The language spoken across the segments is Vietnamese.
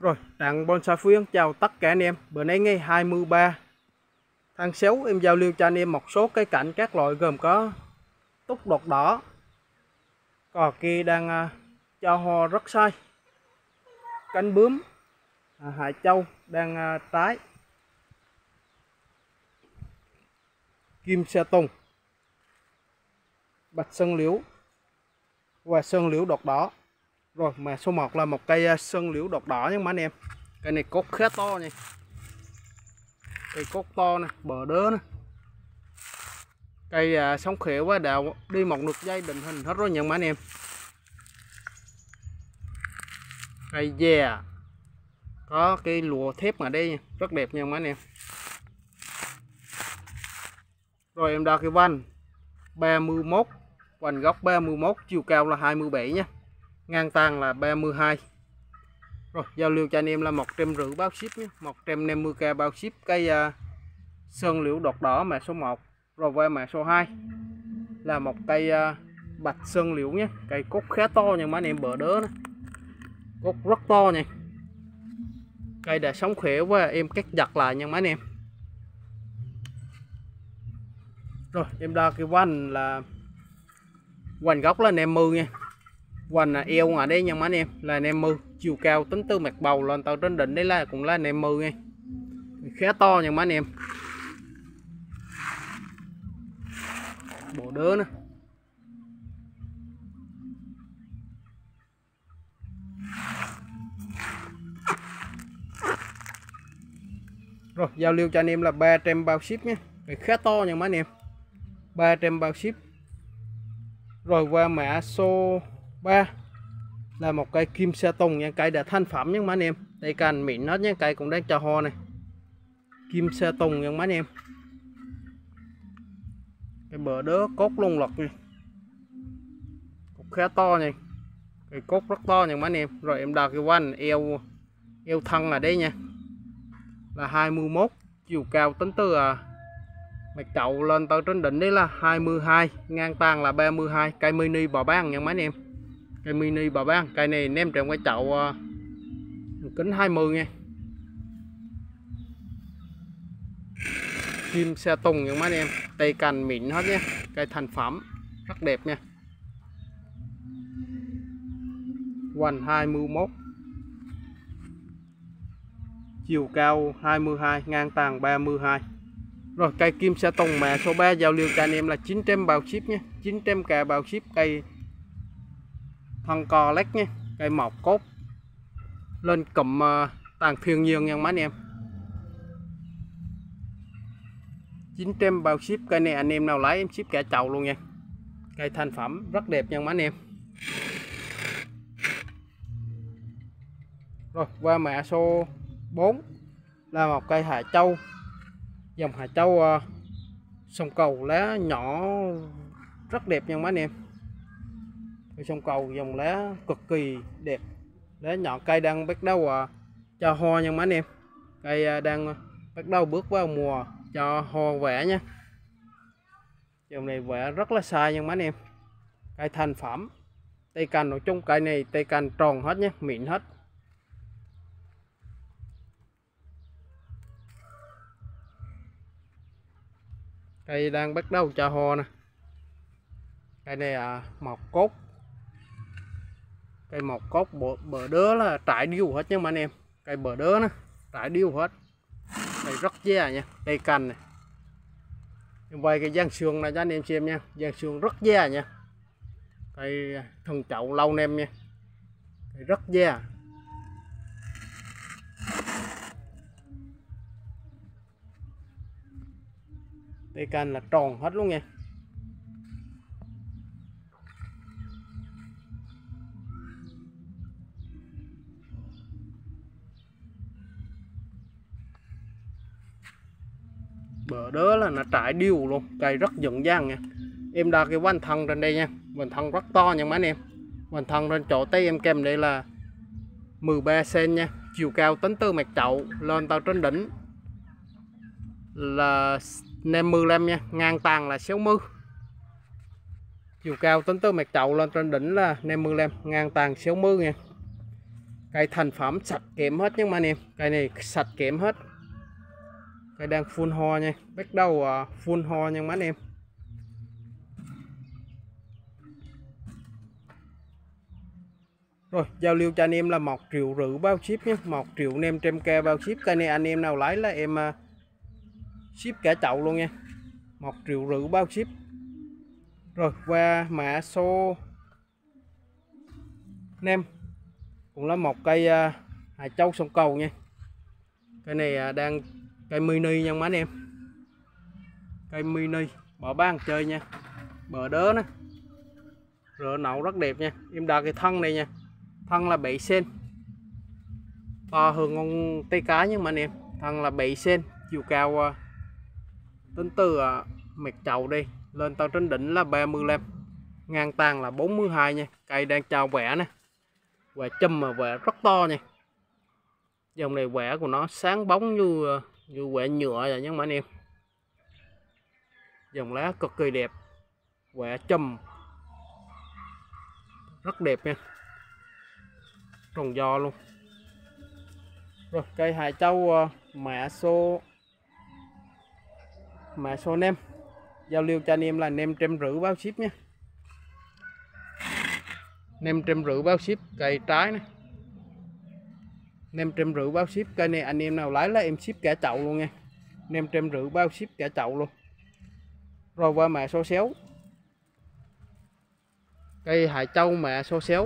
Rồi, Đặng Bonsai Phú Yên chào tất cả anh em. Bữa nay ngày 23 tháng 6 em giao lưu cho anh em một số cây cảnh các loại gồm có túc đột đỏ, cò kia đang cho hoa rất sai, cánh bướm, hải châu đang trái, kim sa tùng, bạch sơn liễu và sơn liễu đột đỏ. Rồi mà số 1 là một cây sơn liễu đột đỏ nhưng mà anh em, cây này cốt khá to nha, cây cốt to nè, bờ đớ nè, cây sống khỏe quá, đào đi một lượt dây định hình hết rồi nhận mà anh em. Cây dè có cái lụa thép ở đây nha, rất đẹp nha mấy anh em. Rồi em đo cái vành 31, vành góc 31, chiều cao là 27 nhé, ngang tang là 32. Rồi giao lưu cho anh em là 150 bao ship nhé, 150k bao ship cây sơn liễu đột đỏ mã số 1. Rồi về mã số 2 là một cây bạch sơn liễu nhé, cây cốt khá to nha mấy anh em, bờ đớ đó, cốt rất to nha, cây đã sống khỏe quá, em cắt giặt lại nha mấy anh em. Rồi em đo cái vành là vành góc là 50 nha, vành eo ở đây nha mấy anh em là 50, chiều cao tính từ mặt bầu lên tới trên đỉnh đấy là cũng là 50 nha, khá to nha mấy anh em, bộ đứa nữa. Rồi giao lưu cho anh em là 300 bao ship nhé, khá to nha mấy anh em, 300 bao ship. Rồi qua mã số 3 là một cây kim sa tùng nha, cây đã thành phẩm nha mấy anh em, đây cành mịn hết nhé, cây cũng đang cho hoa này, kim sa tùng nha mấy anh em, cái bờ đớ cốt lung lật nha, cốt khá to nha, cái cốt rất to nha mấy anh em. Rồi em đo cái vành eo thân ở đây nha là 21, chiều cao tính từ mặt chậu lên tới trên đỉnh đấy là 22, ngang tang là 32, cây mini bò ban nha mấy anh em, cây mini bò ban, cây này ném trong cái chậu kính 20 nha, kim sa tùng nha mấy anh em, cây cành mịn hết nhé, cây thành phẩm rất đẹp nha, vành 21, chiều cao 22, ngang tang 32. Rồi cây kim sa tùng mã số 3 giao lưu cho anh em là 900 bao ship nhé, 900k bao ship, cây thân co lách nhé, cây mọc cốt lên cụm tàn thiên nhiên nha mấy anh em, 900 bao ship, cây này anh em nào lấy em ship cả chậu luôn nha, cây thành phẩm rất đẹp nha mấy anh em. Rồi qua mã số 4 là một cây hải châu, dòng hải châu sông cầu lá nhỏ rất đẹp nha mấy anh em, cây sông cầu dòng lá cực kỳ đẹp, lá nhỏ, cây đang bắt đầu cho hoa nha mấy anh em, cây đang bắt đầu bước vào mùa cho hoa vẽ nha, dòng này vẽ rất là sai nha mấy anh em, cây thành phẩm, cây cành nói chung cây này cây cành tròn hết nhé, mịn hết. Cây đang bắt đầu cho hoa nè, cây này mọc cốt, cây mọc cốt bờ đớ là trải điêu hết nha mấy anh em, cây bờ đớ nó trải điêu hết, cây rất da nha, cây cành này quay cái giang xương này cho anh em xem nha, giang xương rất da nha, cây thân chậu lâu nem nha, cây rất da, cây cành là tròn hết luôn nha. Bờ đớ là nó trải điêu luôn, cây rất dựng dang nha. Em đo cái vành thân trên đây nha, vành thân rất to nha mấy anh em, vành thân trên chỗ tay em kèm đây là 13 cm nha, chiều cao tính từ mặt chậu lên tới trên đỉnh là 55 nha, ngang tang là 60, chiều cao tính từ mặt chậu lên trên đỉnh là 55, ngang tang 60 nha. Cây thành phẩm sạch kẽm hết nhưng mà anh em, cây này sạch kẽm hết. Cây đang phun hoa nha, bắt đầu phun hoa nha mấy anh em. Rồi giao lưu cho anh em là 1,5 triệu bao ship nhé, 1.500.000 bao ship. Cây này anh em nào lấy là em ship cả chậu luôn nha, 1,5 triệu bao ship. Rồi qua mã số 5 cũng là một cây Hải Châu sông cầu nha. Cây này đang cây mini nha mấy anh em, cây mini bỏ bán chơi nha, bờ đớ nè, rửa nậu rất đẹp nha. Em đo cái thân này nha, thân là 7 cm, to hơn con tê cá nhưng mà anh em, thân là 7 cm, chiều cao tính từ mặt chậu đi lên tới trên đỉnh là 35, ngang tàn là 42 nha. Cây đang chào vẽ nè, vẽ chùm mà vẽ rất to nha. Dòng này vẽ của nó sáng bóng như vẽ nhựa vậy nhưng mà anh em, dòng lá cực kỳ đẹp, vẽ chùm rất đẹp nha, trồng giò luôn. Rồi cây Hải Châu mã số 5 giao lưu cho anh em là 550 bao ship nhé, 550 bao ship. Cây trái này 550 bao ship. Cây này anh em nào lấy là em ship cả chậu luôn nha, 550 bao ship cả chậu luôn. Rồi qua mã số 6, cây Hải Châu mã số 6,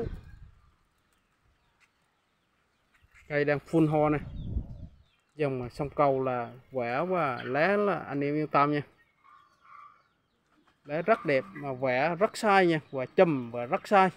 cây đang full hoa này, dòng mà sông cầu là vẽ và lá là anh em yên tâm nha, lá rất đẹp mà vẽ rất sai nha, và chùm và rất sai.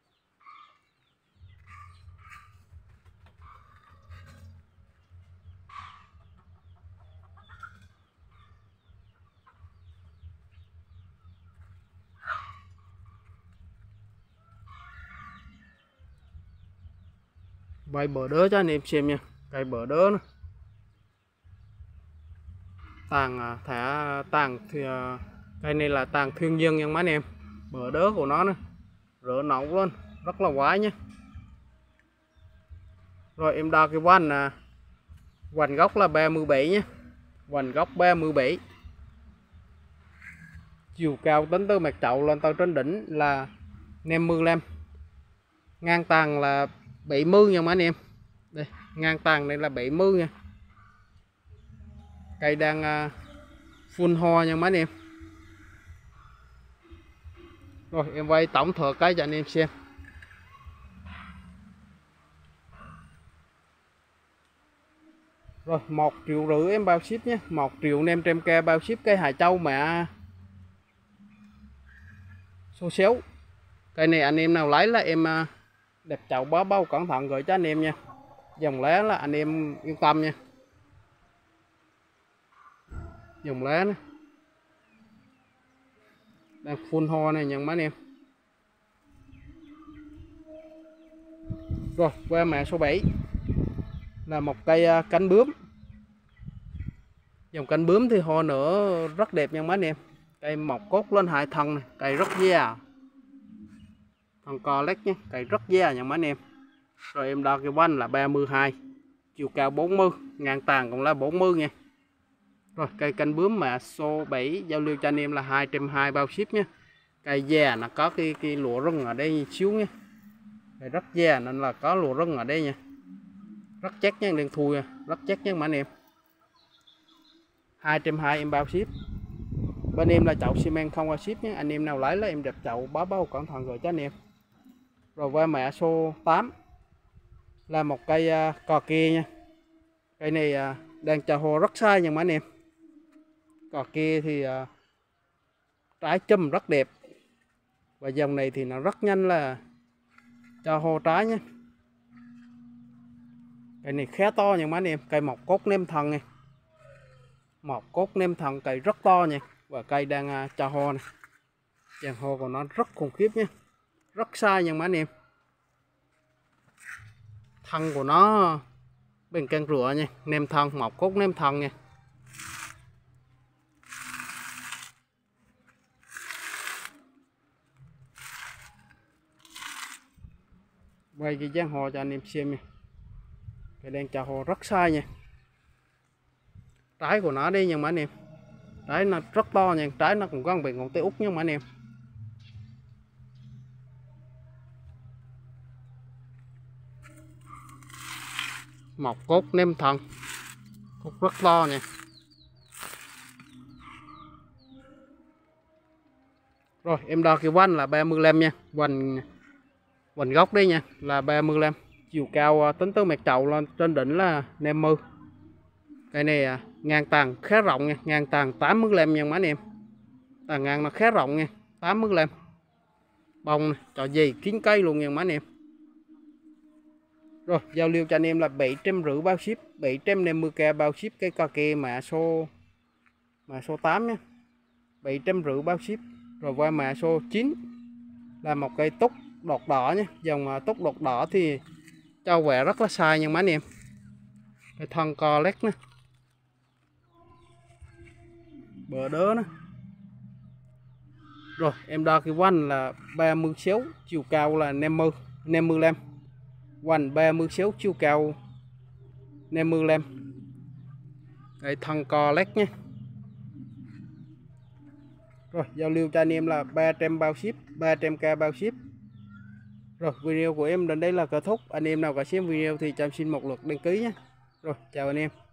Vay bờ đớ cho anh em xem nha, cây bờ đớ nữa. Tàn thì cây này là tàn thiên nhiên nha mấy anh em, bờ đớ của nó nữa, rửa nóng luôn, rất là quái nhé. Rồi em đo cái hoành gốc là 37 nhé, hoành gốc 37, chiều cao tính từ mặt chậu lên tới trên đỉnh là 55, ngang tàn là 70 nha mấy anh em. Đây, ngang tàn này là 70 nha. Cây đang phun hoa nha mấy anh em. Rồi em quay tổng thể cây cho anh em xem. Rồi 1,5 triệu em bao ship nhé, 1.500.000 bao ship cây Hải Châu mã số 6. Cây này anh em nào lấy là em đẹp chậu bao cẩn thận gửi cho anh em nha, dòng lá là anh em yên tâm nha, dòng lá này đang phun hoa này nha mấy anh em. Rồi qua mã số 7 là một cây cánh bướm, dòng cánh bướm thì hoa nở rất đẹp nha mấy anh em. Cây mọc cốt lên hai thân này, cây rất già, thân co lét nhé, cây rất già nha mấy anh em. Rồi em đo cái quanh là 32, chiều cao 40, ngang tàn cũng là 40 nha. Rồi cây cánh bướm mã số 7 giao lưu cho anh em là 220 bao ship nhé. Cây già nó có cái lụa rừng ở đây xíu nhé, cây rất già nên là có lụa rừng ở đây nha, rất chắc nha, đen thui nha, rất chắc nha mấy anh em. 220 em bao ship. Bên em là chậu xi men không qua ship nhé, anh em nào lấy là em đẹp chậu bao cẩn thận rồi cho anh em. Rồi qua mã số 8 là một cây cò kia nha. Cây này đang cho hoa rất sai nha mấy anh em. Cò kia thì trái chùm rất đẹp, và dòng này thì nó rất nhanh là cho hoa trái nhé. Cây này khá to nha mấy anh em, cây mọc cốt nêm thần này, mọc cốt nêm thần, cây rất to nha, và cây đang cho hoa này, dàn hoa của nó rất khủng khiếp nhé, rất sai nha mấy anh em. Thân của nó bên can rùa nha, nêm thân, mọc cốt nêm thần nha. Quay cái dàn hoa cho anh em xem nha. Cây đen trà hồ rất sai nha. Trái của nó đi nhưng mà anh em, trái nó rất to nha, trái nó cũng có bị ngọn tê út nhưng mà anh em. Một cốt nêm thần, cốt rất to nha. Rồi em đo cái vành là 35 nha, vành gốc đi nha là 35, chiều cao tính tới mặt chậu lên trên đỉnh là 50. Cây này ngang tàn khá rộng nha, ngang tàn 85 nha mấy anh em, tàn ngang nó khá rộng nha, 85. Bông này, trò gì kín cây luôn nha mấy anh em. Rồi giao lưu cho anh em là 750 bao ship, 750k bao ship cái Kake mã số 8 nhé, 750 bao ship. Rồi qua mã số 9 là một cây túc đọt đỏ nhé, dòng túc đọt đỏ thì cho quẹ rất là sai nha mấy anh em. Cái thân co lét nè, bờ đớ nữa. Rồi em đo cái quanh là 36, chiều cao là 55, quanh 36, chiều cao 55. Đây thân co lét nhé. Rồi giao lưu cho anh em là 300 bao ship, 300k bao ship. Rồi video của em đến đây là kết thúc. Anh em nào có xem video thì cho em xin một lượt đăng ký nhé. Rồi chào anh em.